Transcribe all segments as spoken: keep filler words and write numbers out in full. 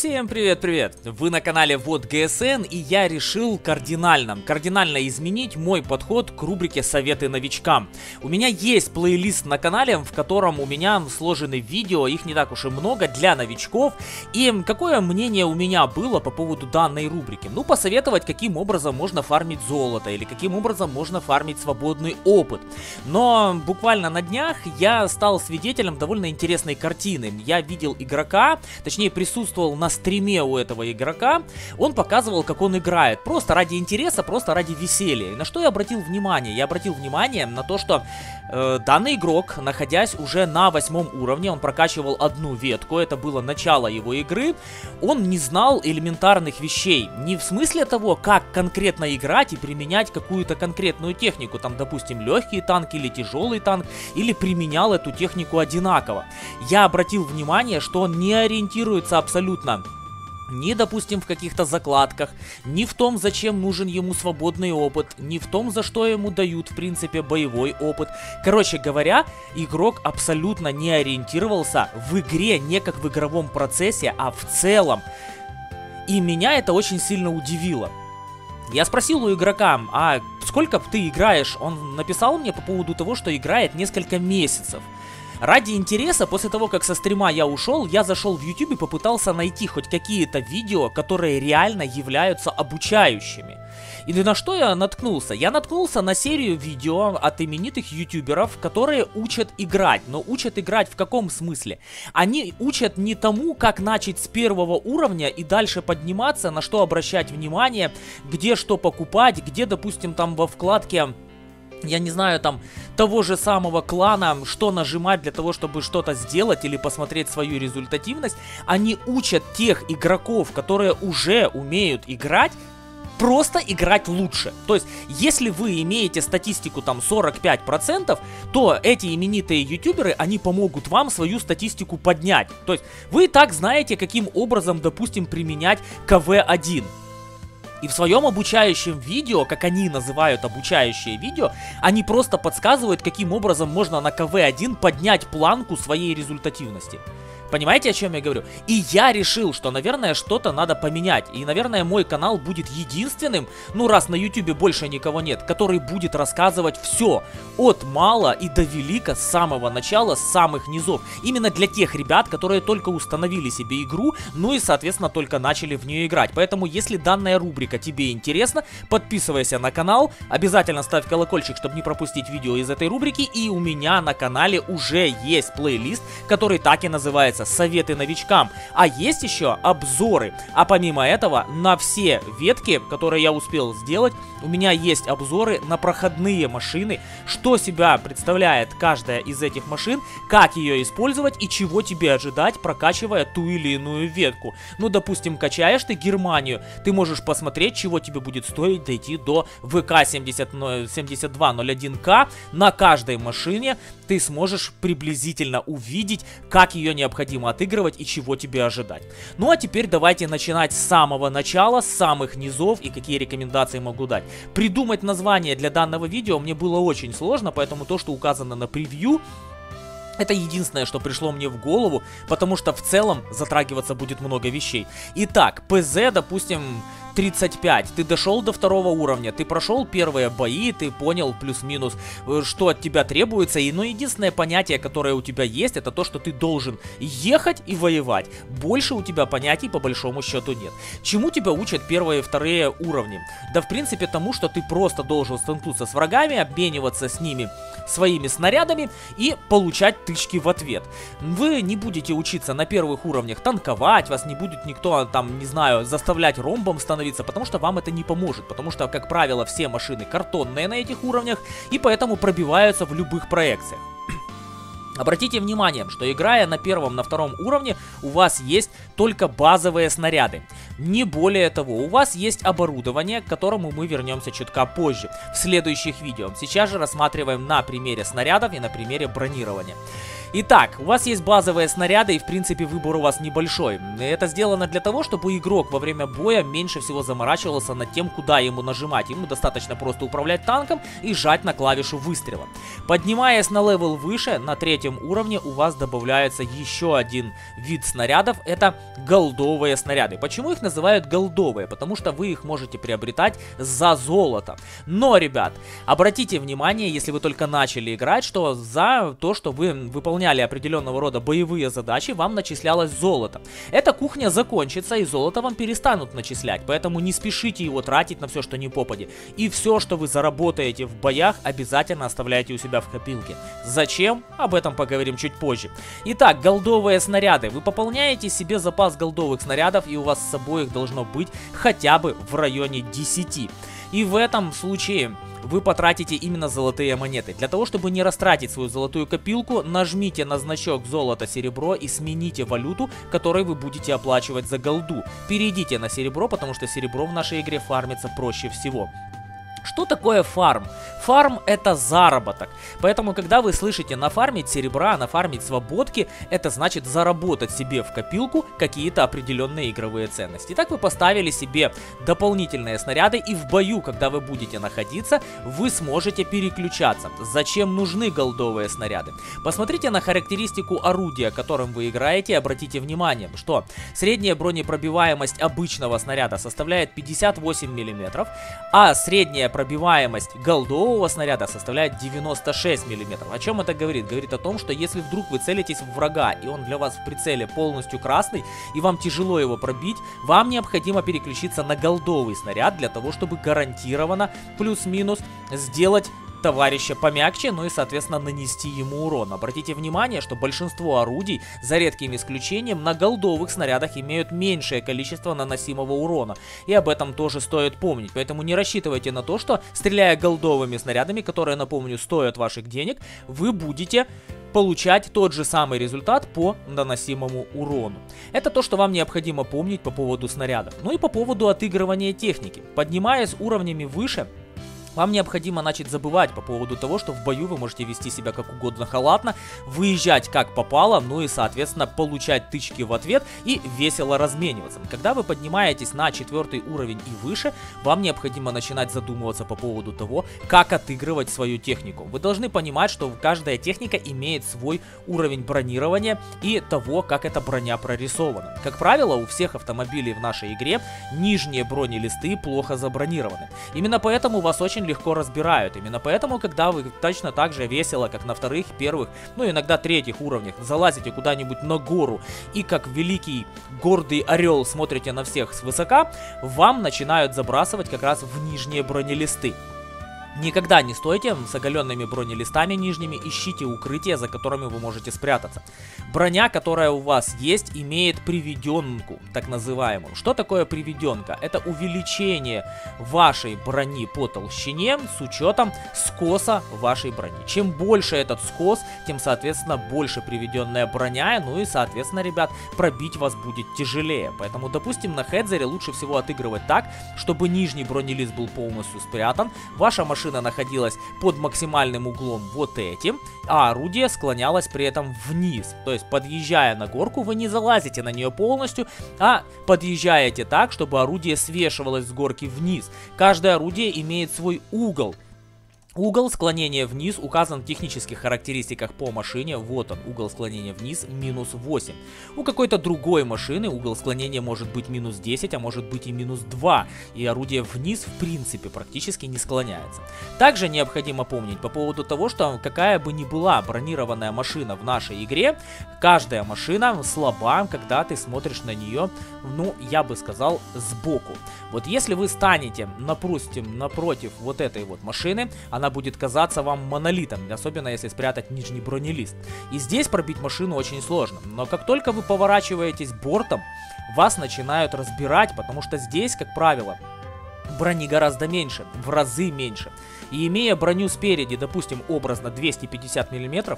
Всем привет-привет! Вы на канале Вот ГСН, и я решил кардинально, кардинально изменить мой подход к рубрике «Советы новичкам». У меня есть плейлист на канале, в котором у меня сложены видео, их не так уж и много, для новичков. И какое мнение у меня было по поводу данной рубрики? Ну, посоветовать, каким образом можно фармить золото, или каким образом можно фармить свободный опыт. Но буквально на днях я стал свидетелем довольно интересной картины. Я видел игрока, точнее присутствовал на стриме у этого игрока, он показывал, как он играет, просто ради интереса, просто ради веселья. И на что я обратил внимание? Я обратил внимание на то, что э, данный игрок, находясь уже на восьмом уровне, он прокачивал одну ветку, это было начало его игры, он не знал элементарных вещей, не в смысле того, как конкретно играть и применять какую-то конкретную технику, там, допустим, легкий танк или тяжелый танк, или применял эту технику одинаково. Я обратил внимание, что он не ориентируется абсолютно ни, допустим, в каких-то закладках, ни в том, зачем нужен ему свободный опыт, ни в том, за что ему дают, в принципе, боевой опыт. Короче говоря, игрок абсолютно не ориентировался в игре, не как в игровом процессе, а в целом. И меня это очень сильно удивило. Я спросил у игрока, а сколько ты играешь? Он написал мне по поводу того, что играет несколько месяцев. Ради интереса, после того, как со стрима я ушел, я зашел в YouTube и попытался найти хоть какие-то видео, которые реально являются обучающими. И на что я наткнулся? Я наткнулся на серию видео от именитых ютуберов, которые учат играть. Но учат играть в каком смысле? Они учат не тому, как начать с первого уровня и дальше подниматься, на что обращать внимание, где что покупать, где, допустим, там во вкладке... Я не знаю, там, того же самого клана, что нажимать для того, чтобы что-то сделать или посмотреть свою результативность. Они учат тех игроков, которые уже умеют играть, просто играть лучше. То есть, если вы имеете статистику там сорок пять процентов, то эти именитые ютуберы, они помогут вам свою статистику поднять. То есть, вы и так знаете, каким образом, допустим, применять ка вэ один. И в своем обучающем видео, как они называют обучающее видео, они просто подсказывают, каким образом можно на ка вэ один поднять планку своей результативности. Понимаете, о чем я говорю? И я решил, что, наверное, что-то надо поменять. И, наверное, мой канал будет единственным, ну, раз на ютубе больше никого нет, который будет рассказывать все от мала и до велика, с самого начала, с самых низов. Именно для тех ребят, которые только установили себе игру, ну и, соответственно, только начали в нее играть. Поэтому, если данная рубрика тебе интересна, подписывайся на канал, обязательно ставь колокольчик, чтобы не пропустить видео из этой рубрики. И у меня на канале уже есть плейлист, который так и называется «Советы новичкам», а есть еще обзоры. А помимо этого, на все ветки, которые я успел сделать, у меня есть обзоры на проходные машины, что себя представляет каждая из этих машин, как ее использовать и чего тебе ожидать, прокачивая ту или иную ветку. Ну, допустим, качаешь ты Германию, ты можешь посмотреть, чего тебе будет стоить дойти до вэ ка семьдесят два ноль один ка. На каждой машине ты сможешь приблизительно увидеть, как ее необходимо отыгрывать и чего тебе ожидать. Ну а теперь давайте начинать с самого начала, с самых низов, и какие рекомендации могу дать. Придумать название для данного видео мне было очень сложно, поэтому то, что указано на превью, это единственное, что пришло мне в голову, потому что в целом затрагиваться будет много вещей. Итак, пэ зэ, допустим, тридцать пять. Ты дошел до второго уровня, ты прошел первые бои, ты понял плюс-минус, что от тебя требуется. И, но единственное понятие, которое у тебя есть, это то, что ты должен ехать и воевать. Больше у тебя понятий по большому счету нет. Чему тебя учат первые и вторые уровни? Да, в принципе, тому, что ты просто должен столкнуться с врагами, обмениваться с ними своими снарядами и получать тычки в ответ. Вы не будете учиться на первых уровнях танковать, вас не будет никто там, не знаю, заставлять ромбом становиться, потому что вам это не поможет, потому что, как правило, все машины картонные на этих уровнях и поэтому пробиваются в любых проекциях. Обратите внимание, что играя на первом, на втором уровне, у вас есть только базовые снаряды. Не более того, у вас есть оборудование, к которому мы вернемся чутка позже, в следующих видео. Сейчас же рассматриваем на примере снарядов и на примере бронирования. Итак, у вас есть базовые снаряды и в принципе выбор у вас небольшой. Это сделано для того, чтобы игрок во время боя меньше всего заморачивался над тем, куда ему нажимать. Ему достаточно просто управлять танком и жать на клавишу выстрела. Поднимаясь на левел выше, на третьем уровне у вас добавляется еще один вид снарядов. Это голдовые снаряды. Почему их называют голдовые? Потому что вы их можете приобретать за золото. Но, ребят, обратите внимание, если вы только начали играть, что за то, что вы выполняли определенного рода боевые задачи, вам начислялось золото. Эта кухня закончится, и золото вам перестанут начислять, поэтому не спешите его тратить на все, что не попади. И все, что вы заработаете в боях, обязательно оставляйте у себя в копилке. Зачем? Об этом поговорим чуть позже. Итак, голдовые снаряды. Вы пополняете себе запас голдовых снарядов, и у вас с собой их должно быть хотя бы в районе десяти. И в этом случае вы потратите именно золотые монеты. Для того, чтобы не растратить свою золотую копилку, нажмите на значок золото-серебро и смените валюту, которой вы будете оплачивать за голду. Перейдите на серебро, потому что серебро в нашей игре фармится проще всего. Что такое фарм? Фарм — это заработок. Поэтому, когда вы слышите нафармить серебра, нафармить свободки, это значит заработать себе в копилку какие-то определенные игровые ценности. Итак, вы поставили себе дополнительные снаряды, и в бою, когда вы будете находиться, вы сможете переключаться. Зачем нужны голдовые снаряды? Посмотрите на характеристику орудия, которым вы играете, и обратите внимание, что средняя бронепробиваемость обычного снаряда составляет пятьдесят восемь миллиметров, а средняя пробиваемость голдового снаряда составляет девяносто шесть миллиметров. О чем это говорит? Говорит о том, что если вдруг вы целитесь в врага, и он для вас в прицеле полностью красный, и вам тяжело его пробить, вам необходимо переключиться на голдовый снаряд для того, чтобы гарантированно плюс-минус сделать товарища помягче, ну и, соответственно, нанести ему урон. Обратите внимание, что большинство орудий, за редким исключением, на голдовых снарядах имеют меньшее количество наносимого урона. И об этом тоже стоит помнить. Поэтому не рассчитывайте на то, что, стреляя голдовыми снарядами, которые, напомню, стоят ваших денег, вы будете получать тот же самый результат по наносимому урону. Это то, что вам необходимо помнить по поводу снарядов. Ну и по поводу отыгрывания техники. Поднимаясь уровнями выше, вам необходимо начать забывать по поводу того, что в бою вы можете вести себя как угодно халатно, выезжать как попало, ну и, соответственно, получать тычки в ответ и весело размениваться. Когда вы поднимаетесь на четвертый уровень и выше, вам необходимо начинать задумываться по поводу того, как отыгрывать свою технику. Вы должны понимать, что каждая техника имеет свой уровень бронирования и того, как эта броня прорисована. Как правило, у всех автомобилей в нашей игре нижние бронелисты плохо забронированы. Именно поэтому у вас очень легко разбирают. Именно поэтому, когда вы точно так же весело, как на вторых, первых, ну иногда третьих уровнях, залазите куда-нибудь на гору и как великий гордый орел смотрите на всех свысока, вам начинают забрасывать как раз в нижние бронелисты. Никогда не стойте с оголенными бронелистами нижними, ищите укрытия, за которыми вы можете спрятаться. Броня, которая у вас есть, имеет приведенку, так называемую. Что такое приведенка? Это увеличение вашей брони по толщине с учетом скоса вашей брони. Чем больше этот скос, тем, соответственно, больше приведенная броня, ну и, соответственно, ребят, пробить вас будет тяжелее. Поэтому, допустим, на хедзере лучше всего отыгрывать так, чтобы нижний бронелист был полностью спрятан, ваша машина Машина находилась под максимальным углом вот этим, а орудие склонялось при этом вниз. То есть, подъезжая на горку, вы не залазите на нее полностью, а подъезжаете так, чтобы орудие свешивалось с горки вниз. Каждое орудие имеет свой угол. Угол склонения вниз указан в технических характеристиках по машине. Вот он, угол склонения вниз минус восемь. У какой-то другой машины угол склонения может быть минус десять, а может быть и минус два. И орудие вниз в принципе практически не склоняется. Также необходимо помнить по поводу того, что какая бы ни была бронированная машина в нашей игре, каждая машина слаба, когда ты смотришь на нее, ну, я бы сказал, сбоку. Вот если вы станете, допустим, напротив вот этой вот машины, она будет казаться вам монолитом, особенно если спрятать нижний бронелист. И здесь пробить машину очень сложно. Но как только вы поворачиваетесь бортом, вас начинают разбирать, потому что здесь, как правило, брони гораздо меньше, в разы меньше. И имея броню спереди, допустим, образно двести пятьдесят миллиметров,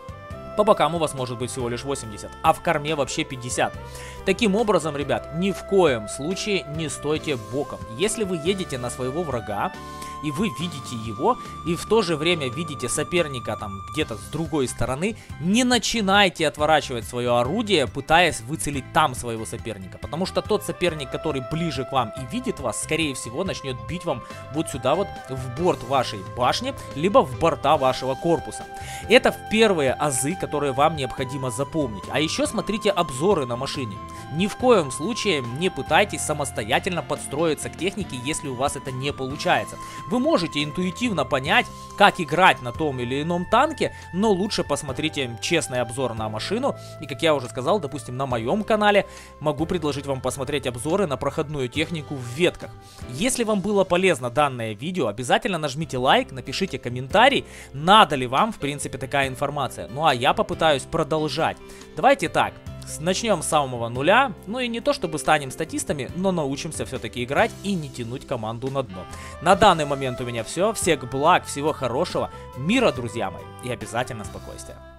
по бокам у вас может быть всего лишь восемьдесят, а в корме вообще пятьдесят. Таким образом, ребят, ни в коем случае не стойте боком. Если вы едете на своего врага, и вы видите его, и в то же время видите соперника там где-то с другой стороны, не начинайте отворачивать свое орудие, пытаясь выцелить там своего соперника, потому что тот соперник, который ближе к вам и видит вас, скорее всего начнет бить вам вот сюда вот в борт вашей башни, либо в борта вашего корпуса. Это в первые азы, которые вам необходимо запомнить. А еще смотрите обзоры на машине. Ни в коем случае не пытайтесь самостоятельно подстроиться к технике, если у вас это не получается. Вы можете интуитивно понять, как играть на том или ином танке, но лучше посмотрите честный обзор на машину. И как я уже сказал, допустим, на моем канале могу предложить вам посмотреть обзоры на проходную технику в ветках. Если вам было полезно данное видео, обязательно нажмите лайк, напишите комментарий, надо ли вам в принципе такая информация. Ну а я попытаюсь продолжать. Давайте так. Начнем с самого нуля, ну и не то чтобы станем статистами, но научимся все-таки играть и не тянуть команду на дно. На данный момент у меня все, всех благ, всего хорошего, мира, друзья мои, и обязательно спокойствия.